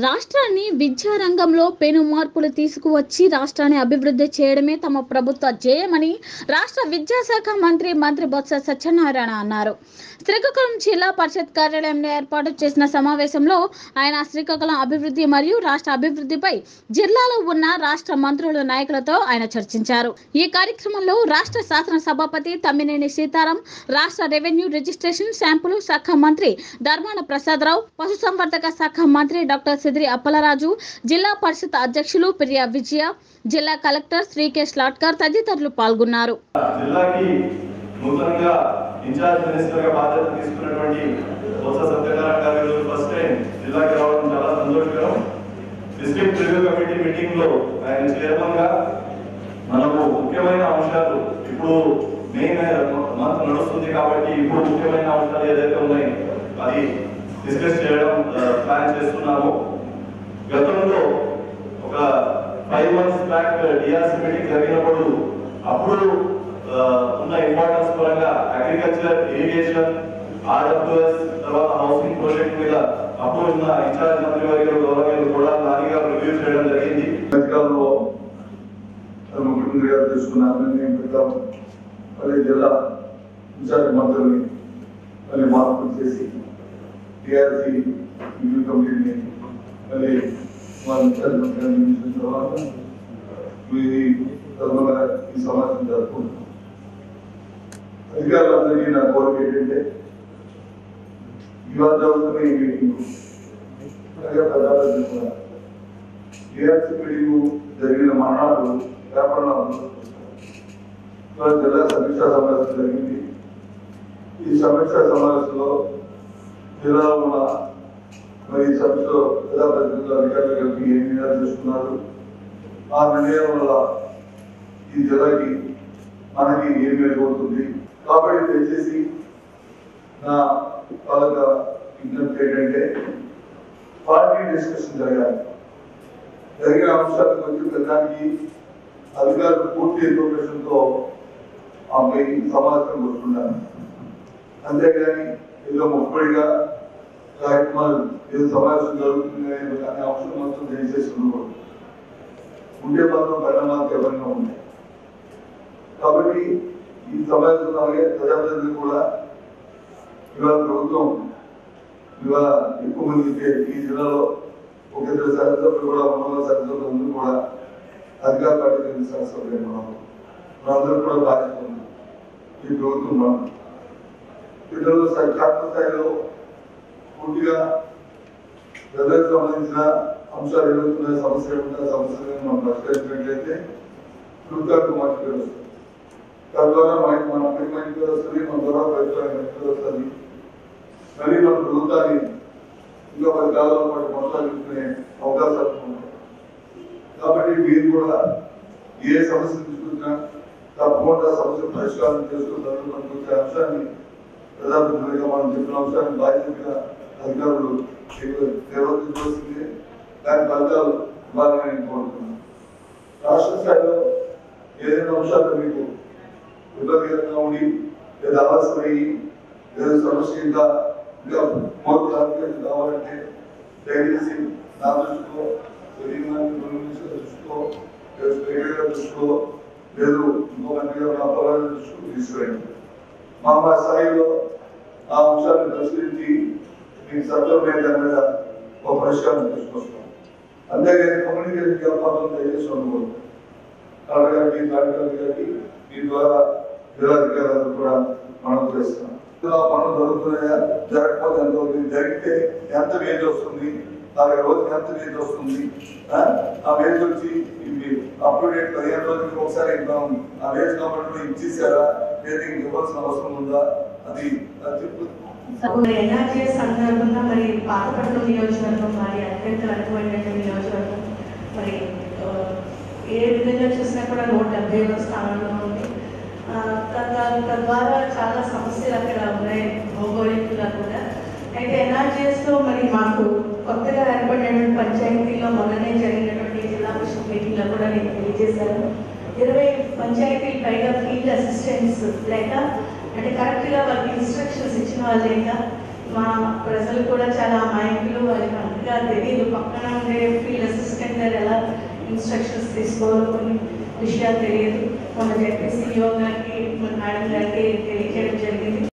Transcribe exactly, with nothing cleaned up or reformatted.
రాష్ట్రాన్ని విద్యా రంగంలో పెను మార్పులు తీసుకువచ్చి రాష్ట్రాన్ని అభివృద్ధి చేయడమే తమ ప్రభుత్వ ధ్యేయమని రాష్ట్ర విద్యాశాఖ మంత్రి మంత్రి బొత్స సత్యనారాయణ అన్నారు. శ్రీకాకుళం జిల్లా పరిషత్ కార్యాలయంలో ఏర్పాటు చేసిన సమావేశంలో ఆయన శ్రీకాకుళం అభివృద్ధి మరియు రాష్ట్ర అభివృద్ధిపై జిల్లాలో ఉన్న రాష్ట్ర మంత్రుల నాయకులతో ఆయన చర్చించారు. ఈ కార్యక్రమంలో రాష్ట్ర శాసన సభాపతి తమ్మినేని సీతారాం, రాష్ట్ర రెవెన్యూ రిజిస్ట్రేషన్ శాంపుల్ శాఖ మంత్రి ధర్మాన ప్రసాదరావు, పశుసంవర్ధక శాఖ మంత్రి డాక్టర్ సిద్రి అప్పలరాజు, జిల్లా పరిషత్ అధ్యక్షులు ప్రియా విజయ, జిల్లా కలెక్టర్ శ్రీకేష్ లాట్కర్ తదితరులు పాల్గొన్నారు. జిల్లాకి నూతనంగా ఇన్ఛార్జ్ మినిస్టర్ గా బాధ్యత తీసుకున్నటువంటి బొత్స సత్యనారాయణ గారు ఫస్ట్ టైం జిల్లాకి రావడం చాలా సంతోషకరం. డిస్ట్రిక్ట్ రివ్యూ కమిటీ మీటింగ్ లో ఆయన చైర్మన్ గా మనకు ముఖ్యమైన అంశాలు ఇప్పుడు మెయిన్ మంత్ నడుస్తుంది కాబట్టి ఇప్పుడు ముఖ్యమైన అంశాలు ఏదైతే ఉన్నాయో అది డిస్కస్ చేయడం ప్లాన్ చేస్తున్నాము. గతంలో ఒక five months back DRC meeting జరిగినప్పుడు అప్పుడు ఉన్న ఇంపార్టెన్స్ పరంగా అగ్రికల్చర్, ఇరిగేషన్, ఆర్డబ్ల్యూఎస్ తర్వాత హౌసింగ్ ప్రాజెక్ట్ మీద అప్పుడు ఉన్న ఇన్ఛార్జ్ మంత్రి వర్యులు గౌరవనీయులు కూడా నాని గారు రివ్యూ చేయడం జరిగింది. అధికారులు ముఖ్యమంత్రి గారు తీసుకున్న నిర్ణయం ప్రకారం మళ్ళీ జిల్లా ఇన్ఛార్జ్ మంత్రుల్ని మళ్ళీ మార్పులు చేసి డిఆర్సీ రివ్యూ కమిటీని మళ్ళీ మా ఇన్ఛార్జ్ మంత్రి నియమించిన తర్వాత ఈ సమావేశం జరుపుకుంటున్నాం. అధికారులందరికీ నా కోరిక ఏంటంటే ఇవాళ జరుగుతున్న ఈ మీటింగ్ డిఆర్సీ మీటింగ్ జరిగిన మరణాలు వ్యాపారాలు జిల్లా సమీక్షా సమావేశం జరిగింది. ఈ సమీక్షా సమావేశంలో జిల్లాలో ఉన్న మరి సమీక్షలో ప్రజాప్రతినిధులు అధికారులు కలిపి ఏం నిర్ణయాలు తీసుకున్నారు, ఆ నిర్ణయం వల్ల ఈ జిల్లాకి మనకి ఏం మెరుగుతుంది కాబట్టి దయచేసి నా వాళ్ళ విజ్ఞప్తి ఏంటంటే పార్టీ డిస్కషన్ జరగాలి. జరిగిన అంశాలకు వచ్చి ప్రధానికి అధికారులు పూర్తి ఇన్ఫర్మేషన్తో ఆమె సమావేశం కూర్చున్నాను. అంతేగాని ఏదో ముప్పడిగా కార్యక్రమాలు ఏదో సమావేశం జరుగుతుంది అనే అంశం మొత్తం దయచేసి ఉండకూడదు. ఉండే మాత్రం పరిణామాలు ఎవరైనా ఉంటాయి కాబట్టి ఈ సమావేశంలో అలాగే ప్రజాప్రతినిధులు కూడా ఇవాళ ప్రభుత్వం ఇవాళ ఎక్కువ మంది ఈ జిల్లాలో ఒక ఇద్దరు శాసనసభ్యులు కూడా ఉన్న శాసనసభ్యులు కూడా అధికార పార్టీ శాసనసభ్యులు మనందరూ కూడా బాధ్యత ఉంది. ఈ ప్రభుత్వం మనం పిల్లలు క్షేత్ర స్థాయిలో పూర్తిగా ప్రజలకు సంబంధించిన అంశాలు ఏమవుతున్నాయి, సమస్యలు ఏమవుతున్నాయి, సమస్యలను మనం పరిష్కరించినట్లయితే ప్రభుత్వానికి మంచి పేరు వస్తుంది. తద్వారా మనకి మన అక్కడికి మంచి పేరు వస్తుంది, మన ద్వారా ప్రభుత్వానికి మంచి పేరు వస్తుంది. మళ్ళీ మన ప్రభుత్వాన్ని ఇంకా పది కాలంలో పాటు కొనసాగించుకునే అవకాశాలు ఉంటాయి. కాబట్టి మీరు కూడా ఏ సమస్య తీసుకున్నా తప్పకుండా సమస్య పరిష్కారం చేసుకుంటే అంశాన్ని ప్రజాప్రతినిధిగా మనం చెప్పిన అంశాన్ని బాధ్యతగా అధికారులు నిర్వర్తించవలసింది. దాని ఫలితాలు బాగా నేను కోరుతున్నాను. రాష్ట్ర స్థాయిలో ఏదైనా అంశాలు మీకు ఇబ్బందికరంగా ఉండి లేదా ఆలస్యమయ్యి లేదా సమస్య ఇంకా ఇంకా మోదీ అభివృద్ధి కావాలంటే దయచేసి నా దృష్టిలో దృష్టిలో దృష్టిలో లేదు ఇంకో మంత్రిగా నా పలానా దృష్టిలో తీసుకురండి. మా మా స్థాయిలో ఆ అంశాన్ని పరిశీలించి మీకు సత్వరమైన దాని మీద ఒక పరిష్కారం తీసుకొస్తాం. అంతేగాని కమ్యూనికేషన్ వ్యాపారం దయచేసి ఉండకూడదు. కలెక్టర్ గారికి కార్యకర్త గారికి మీ ద్వారా జిల్లాధికారులు కూడా మనం చేస్తాం. పనులు జరుగుతున్నాయా, జరగకపోతే ఎంత అవుతుంది, జరిగితే ఎంత వేజ్ వస్తుంది, అలాగే రోజుకి ఎంత వేజ్ వస్తుంది, ఆ వేజ్ వచ్చి ఇవి అప్ టు డేట్ పదిహేను రోజులకి ఒకసారి ఆ వేజ్ కాబట్టి ఇచ్చేసారా లేదా ఇవ్వాల్సిన అవసరం ఉందా అది చెప్పు. ఎన్ఆర్జీఎస్ సందర్భంగా మరి పాతపట్నం నియోజకవర్గం మరి అత్యంత రకమైనటువంటి నియోజకవర్గం మరి ఏ విధంగా చూసినా కూడా నూట డెబ్బై ఐదో స్థానంలో ఉంది. తద్వారా చాలా సమస్యలు అక్కడ ఉన్నాయి భౌగోళికంగా కూడా. అయితే ఎన్ఆర్జీఎస్లో మరి మాకు కొత్తగా ఏర్పడినటువంటి పంచాయతీలో మొన్ననే జరిగినటువంటి జిల్లా పరిషత్ మీటింగ్లో కూడా నేను తెలియజేశాను. ఇరవై పంచాయతీలు పైగా ఫీల్డ్ అసిస్టెంట్స్ లేక అంటే కరెక్ట్గా వాళ్ళకి ఇన్స్ట్రక్షన్స్ ఇచ్చిన వాళ్ళు లేక మా ప్రజలు కూడా చాలా అమాయకులు, వాళ్ళకి అంతగా తెలియదు. పక్కన ఉండే ఫీల్డ్ అసిస్టెంట్ గారు ఎలా ఇన్స్ట్రక్షన్స్ తీసుకోవాలో కొన్ని విషయాలు తెలియదు. మొన్న చెప్పి సిఇఓ గారికి మేడం గారికి తెలియజేయడం జరిగింది.